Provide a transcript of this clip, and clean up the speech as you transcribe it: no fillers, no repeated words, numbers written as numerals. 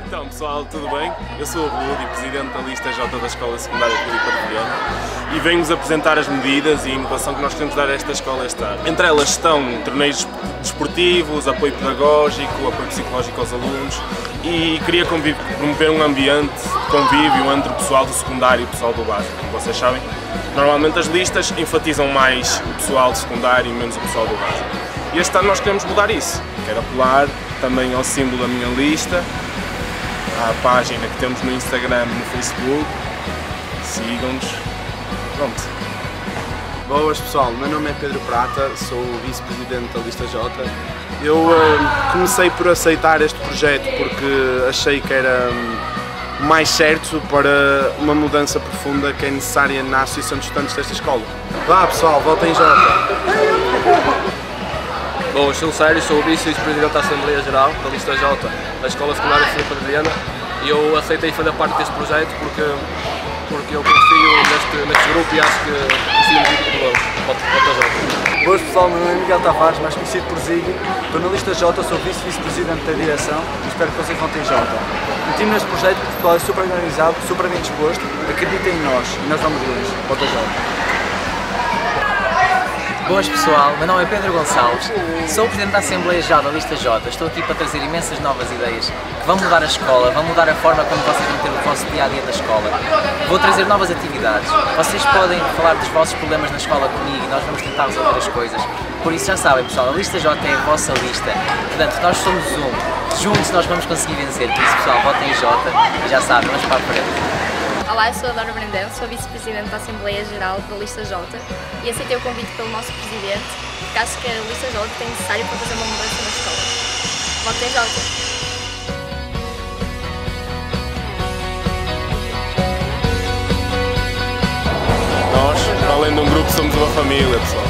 Então pessoal, tudo bem? Eu sou o Rudi, presidente da lista J da Escola Secundária Filipe Adriano e venho-vos apresentar as medidas e inovação que nós queremos dar a esta escola este ano. Entre elas estão torneios desportivos, apoio pedagógico, apoio psicológico aos alunos e queria promover um ambiente de convívio entre o pessoal do secundário e o pessoal do básico. Como vocês sabem, normalmente as listas enfatizam mais o pessoal do secundário e menos o pessoal do básico. E este ano nós queremos mudar isso. Quero apelar também ao símbolo da minha lista, à página que temos no Instagram e no Facebook. Sigam-nos. Pronto. Boas pessoal, meu nome é Pedro Prata, sou o vice-presidente da lista J. Eu comecei por aceitar este projeto porque achei que era mais certo para uma mudança profunda que é necessária na Associação de Estudantes desta escola. Vá pessoal, votem J! Bom, sou o Sérgio, sou o vice-presidente da Assembleia Geral da lista J da Escola Secundária Filipe Adriano e eu aceitei fazer parte deste projeto porque eu confio neste grupo e acho que conseguimos ir pelo J. Boas pessoal, meu nome é Miguel Tavares, mais conhecido por Ziggy. Estou na lista J, sou vice-vice-presidente da direção e espero que vocês votem J. Meti-me neste projeto porque o pessoal é super organizado, super bem disposto, acreditem em nós e nós vamos longe. Vota J. Boas pessoal, meu nome é Pedro Gonçalves, sou o Presidente da Assembleia Geral da lista J, estou aqui para trazer imensas novas ideias que vão mudar a escola, vão mudar a forma como vocês vão ter o vosso dia-a-dia da escola. Vou trazer novas atividades, vocês podem falar dos vossos problemas na escola comigo e nós vamos tentar resolver as coisas. Por isso já sabem pessoal, a lista J é a vossa lista, portanto nós somos um, juntos nós vamos conseguir vencer, por isso pessoal, votem J e já sabem, vamos para a frente. Olá, eu sou a Dora Brandão, sou a vice-presidente da Assembleia Geral da lista J e aceitei o convite pelo nosso presidente porque acho que a lista J é necessária para fazer uma mudança na escola. Votem J! Nós, para além de um grupo, somos uma família, pessoal.